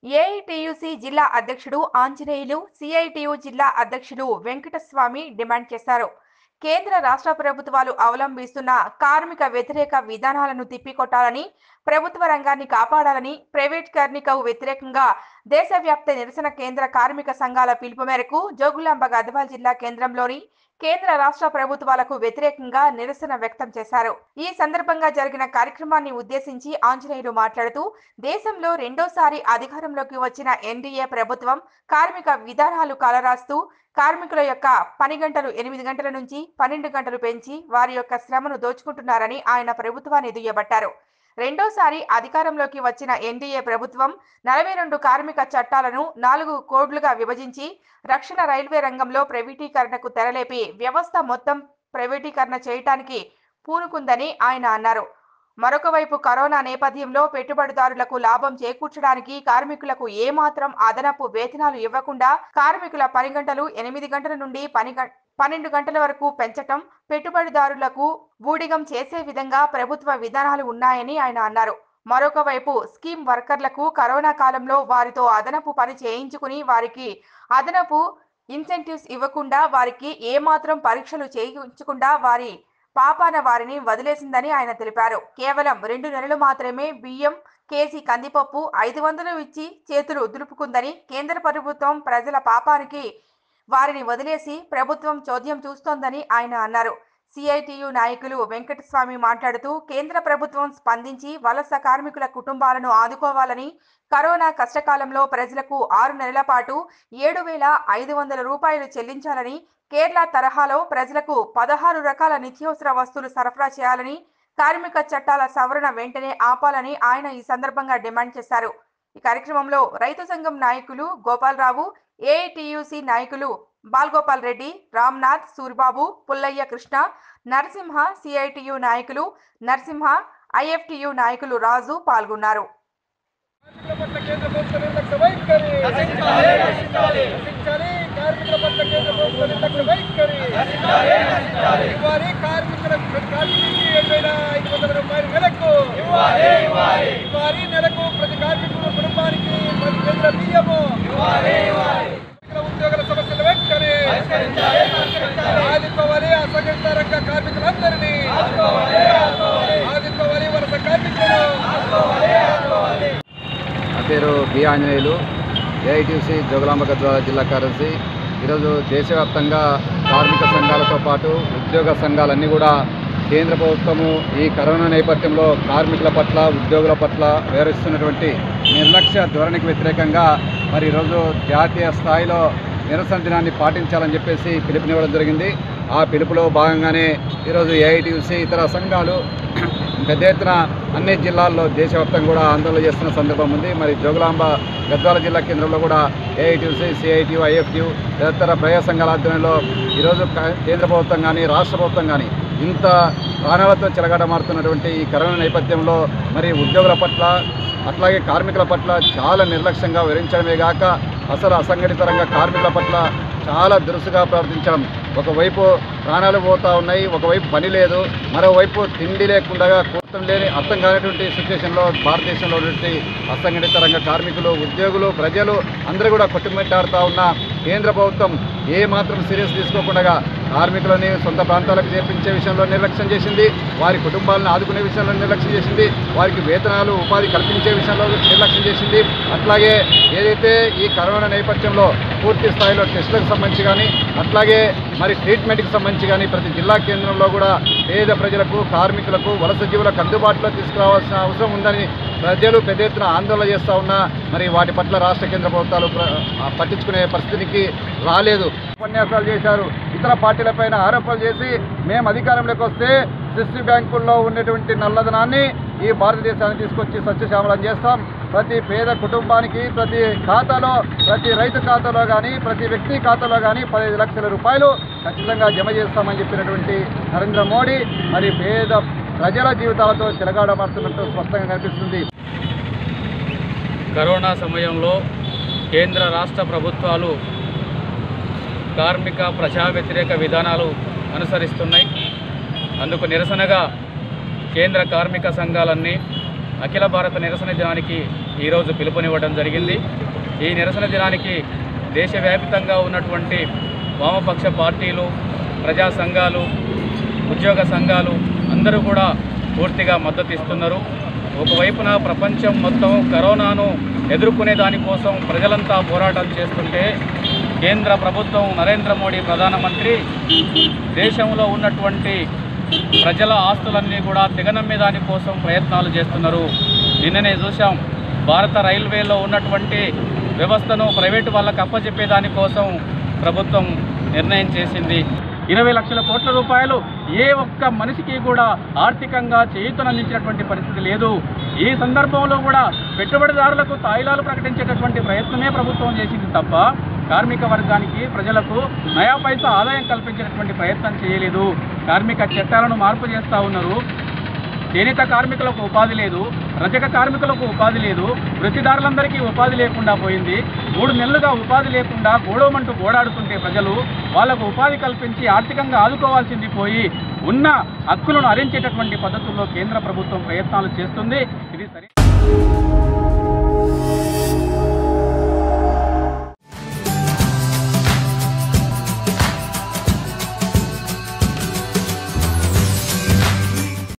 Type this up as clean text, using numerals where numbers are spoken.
AITUC జిల్లా అధ్యక్షుడు Anjaneyulu, CITU జిల్లా అధ్యక్షుడు వెంకటస్వామి డిమాండ్ చేశారు. కేంద్ర రాష్ట్ర ప్రభుత్వాలు అవలంబిస్తున్న కార్మిక వ్యతిరేక విధానాలను తిప్పికొట్టాలని, ప్రభుత్వ రంగాన్ని కాపాడాలని, ప్రైవేట్ కార్మికకు వ్యతిరేకంగా దేశవ్యాప్త నిరసన కేంద్ర కార్మిక సంఘాల పిలుపు మేరకు జోగులాంబ గద్వాల జిల్లా కేంద్రంలోని కేంద్ర రాష్ట్ర ప్రభుత్వాలకు వ్యతిరేకంగా నిరసన వ్యక్తం చేశారు. ఈ సందర్భంగా జరిగిన కార్యక్రమాన్ని ఉద్దేశించి ఆంజనేయులు మాట్లాడుతూ, దేశంలో రెండోసారి అధికారంలోకి వచ్చిన ఎన్డీఏ ప్రభుత్వం కార్మిక విధానాలు కలరాస్తూ కార్మికుల యొక్క పని గంటలు 8 గంటల నుంచి 12 గంటలు పెంచి వారి యొక్క శ్రమను దోచుకుంటున్నారని ఆయన ప్రభుత్వాన్ని దుయ్యబట్టారు. రెండోసారి అధికారంలోకి వచ్చిన ఎన్డీఏ ప్రభుత్వం 42 కార్మిక చట్టాలను 4 కోడ్లుగా విభజించి రక్షణ రైల్వే రంగంలో ప్రైవేటీకరణకు తెరలేపి వ్యవస్థ మొత్తం ప్రైవేటీకరణ చేయడానికి పూనుకుందని ఆయన అన్నారు. మరొక వైపు కరోనా నేపథ్యంలో పెట్టుబడిదారులకు లాభం చేకూర్చడానికి కార్మికులకు ఏమాత్రం అదనపు వేతనాలు ఇవ్వకుండా కార్మికుల పని గంటలు 8 గంటల నుండి 12 గంటల వరకు పెంచటం పెట్టుబడిదారులకు ఊడిగం చేసే విధంగా ప్రభుత్వ విధానాలు ఉన్నాయని ఆయన అన్నారు. మరొక వైపు స్కీమ్ వర్కర్లకు కరోనా కాలంలో వారితో అదనపు పని చేయించుకుని వారికి అదనపు ఇన్సెంటివ్స్ ఇవ్వకుండా వారికి ఏమాత్రం పరీక్షలు చేయించకుండా వారి పాపాన వారిని వదిలేసిందని ఆయన తెలిపారు. కేవలం 2 నెలలు మాత్రమే బియ్యం, కేజీ కందిపప్పు 500 ఇచ్చి చేతులు దులుపుకుందని, కేంద్ర ప్రభుత్వం ప్రజల పాపానికి వారిని వదిలేసి ప్రభుత్వం చోద్యం చూస్తోందని ఆయన అన్నారు. సిఐటియు నాయకులు వెంకటస్వామి మాట్లాడుతూ, కేంద్ర ప్రభుత్వం స్పందించి వలస కార్మికుల కుటుంబాలను ఆదుకోవాలని, కరోనా కష్టకాలంలో ప్రజలకు 6 నెలల పాటు 7,500 రూపాయలు చెల్లించాలని, కేరళ తరహాలో ప్రజలకు 16 రకాల నిత్యావసర వస్తువులు సరఫరా చేయాలని, కార్మిక చట్టాల సవరణ వెంటనే ఆపాలని ఆయన ఈ సందర్భంగా డిమాండ్ చేశారు. ఈ కార్యక్రమంలో రైతు సంఘం నాయకులు గోపాలరావు, ఏఐటీయూసీ నాయకులు బాల్గోపాల్ రెడ్డి, రామ్నాథ్, సూరిబాబు, పుల్లయ్య కృష్ణ, నరసింహ, సిఐటియు నాయకులు నరసింహ, ఐఎఫ్టియు నాయకులు రాజు పాల్గొన్నారు. ఉద్యోగుల సమస్యలు వెంటనే ఆదుకోవాలి. అసంఘటిత రంగ కార్మికులందరినీ ఆదుకోవాలి. వలస కార్మికులను. నా పేరు బి ఆంజనేయులు, ఏఐటీయూసీ జోగులాంబ గద్వాల జిల్లా కార్యదర్శి. ఈరోజు దేశవ్యాప్తంగా కార్మిక సంఘాలతో పాటు ఉద్యోగ సంఘాలన్నీ కూడా కేంద్ర ప్రభుత్వము ఈ కరోనా నేపథ్యంలో కార్మికుల పట్ల, ఉద్యోగుల పట్ల వ్యవహరిస్తున్నటువంటి నిర్లక్ష్య ధోరణికి వ్యతిరేకంగా మరి ఈరోజు జాతీయ స్థాయిలో నిరసన దినాన్ని పాటించాలని చెప్పేసి పిలుపునివ్వడం జరిగింది. ఆ పిలుపులో భాగంగానే ఈరోజు ఏఐటీయూసీ ఇతర సంఘాలు పెద్ద ఎత్తున అన్ని జిల్లాల్లో దేశవ్యాప్తంగా కూడా ఆందోళన చేస్తున్న సందర్భం ఉంది. మరి జోగులాంబ గద్వాల జిల్లా కేంద్రంలో కూడా ఏఐటీయూసీ, సిఐటియు, ఐఎఫ్టియు తదితర ప్రజా సంఘాల ఆధ్వర్యంలో ఈరోజు కేంద్ర ప్రభుత్వం కానీ రాష్ట్ర ప్రభుత్వం కానీ ఇంత ప్రాణాలతో చెలగాటమారుతున్నటువంటి ఈ కరోనా నేపథ్యంలో మరి ఉద్యోగుల పట్ల అట్లాగే కార్మికుల పట్ల చాలా నిర్లక్ష్యంగా వివరించడమే కాక అసలు అసంఘటిత రంగ కార్మికుల పట్ల చాలా దురుసుగా ప్రవర్తించడం. ఒకవైపు ప్రాణాలు పోతూ ఉన్నాయి, ఒకవైపు పని లేదు, మరోవైపు తిండి లేకుండా కూర్చం లేని అర్థం కానటువంటి సిచ్యువేషన్లో భారతదేశంలో ఉన్నటువంటి అసంఘటిత రంగ కార్మికులు, ఉద్యోగులు, ప్రజలు అందరూ కూడా కొట్టుమిట్టాడుతూ ఉన్న కేంద్ర ప్రభుత్వం ఏమాత్రం సీరియస్ తీసుకోకుండా కార్మికులని సొంత ప్రాంతాలకు చేర్పించే విషయంలో నిర్లక్ష్యం చేసింది, వారి కుటుంబాలను ఆదుకునే విషయంలో నిర్లక్ష్యం చేసింది, వారికి వేతనాలు, ఉపాధి కల్పించే విషయంలో నిర్లక్ష్యం చేసింది. అట్లాగే ఏదైతే ఈ కరోనా నేపథ్యంలో పూర్తి స్థాయిలో టెస్టులకు సంబంధించి కానీ అట్లాగే మరి ట్రీట్మెంట్కి సంబంధించి కానీ ప్రతి జిల్లా కేంద్రంలో కూడా పేద ప్రజలకు, కార్మికులకు, వలస జీవులకు అందుబాటులో తీసుకురావాల్సిన అవసరం ఉందని ప్రజలు పెద్ద ఎత్తున ఆందోళన చేస్తూ ఉన్నా మరి వాటి పట్ల రాష్ట్ర కేంద్ర ప్రభుత్వాలు పట్టించుకునే పరిస్థితికి రాలేదు. ఉపన్యాసాలు చేశారు, ఇతర పార్టీలపైన ఆరోపణలు చేసి మేము అధికారంలోకి వస్తే సిసి బ్యాంకుల్లో ఉన్నటువంటి నల్లధనాన్ని ఈ భారతదేశాన్ని తీసుకొచ్చి సస్యశ్యామలం చేస్తాం, ప్రతి పేద కుటుంబానికి ప్రతి ఖాతాలో, ప్రతి రైతు ఖాతాలో కానీ ప్రతి వ్యక్తి ఖాతాలో కానీ 15 లక్షల రూపాయలు ఖచ్చితంగా జమ చేస్తామని చెప్పినటువంటి నరేంద్ర మోడీ మరి పేద ప్రజల జీవితాలతో చెలగాటమాడుతున్నట్టు స్పష్టంగా కనిపిస్తుంది. కరోనా సమయంలో కేంద్ర రాష్ట్ర ప్రభుత్వాలు కార్మిక ప్రజా వ్యతిరేక విధానాలు అనుసరిస్తున్నాయి. అందుకు నిరసనగా కేంద్ర కార్మిక సంఘాలన్నీ అఖిల భారత నిరసన దినానికి ఈరోజు పిలుపునివ్వడం జరిగింది. ఈ నిరసన దినానికి దేశవ్యాప్తంగా ఉన్నటువంటి వామపక్ష పార్టీలు, ప్రజా సంఘాలు, ఉద్యోగ సంఘాలు అందరూ కూడా పూర్తిగా మద్దతు ఇస్తున్నారు. ఒకవైపున ప్రపంచం మొత్తం కరోనాను ఎదుర్కొనే దానికోసం ప్రజలంతా పోరాటాలు చేస్తుంటే కేంద్ర ప్రభుత్వం నరేంద్ర మోడీ ప్రధానమంత్రి దేశంలో ఉన్నటువంటి ప్రజల ఆస్తులన్నీ కూడా తెగనమ్మే దానికోసం ప్రయత్నాలు చేస్తున్నారు. నిన్ననే చూసాం, భారత రైల్వేలో ఉన్నటువంటి వ్యవస్థను ప్రైవేటు వాళ్ళకు అప్పచెప్పే దానికోసం ప్రభుత్వం నిర్ణయం చేసింది. 20 లక్షల కోట్ల రూపాయలు ఏ ఒక్క మనిషికి కూడా ఆర్థికంగా చేయూతనందించినటువంటి పరిస్థితి లేదు. ఈ సందర్భంలో కూడా పెట్టుబడిదారులకు తాయిలాలు ప్రకటించేటటువంటి ప్రయత్నమే ప్రభుత్వం చేసింది తప్ప కార్మిక వర్గానికి, ప్రజలకు నయా పైసా ఆదాయం కల్పించేటటువంటి ప్రయత్నం చేయలేదు. కార్మిక చట్టాలను మార్పు చేస్తూ ఉన్నారు. చేనేత కార్మికులకు ఉపాధి లేదు, రజక కార్మికులకు ఉపాధి లేదు, వృత్తిదారులందరికీ ఉపాధి లేకుండా పోయింది. 3 నెలలుగా ఉపాధి లేకుండా గోడవమంటూ గోడాడుతుంటే ప్రజలు వాళ్లకు ఉపాధి కల్పించి ఆర్థికంగా ఆదుకోవాల్సింది పోయి ఉన్న హక్కులను హరించేటటువంటి పద్ధతుల్లో కేంద్ర ప్రభుత్వం ప్రయత్నాలు చేస్తుంది. ఇది సరే.